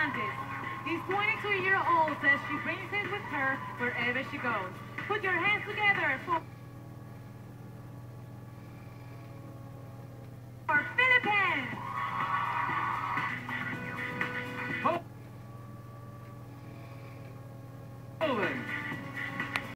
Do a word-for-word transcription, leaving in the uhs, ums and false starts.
Hernandez. This twenty-two-year-old says she brings it with her wherever she goes. Put your hands together for...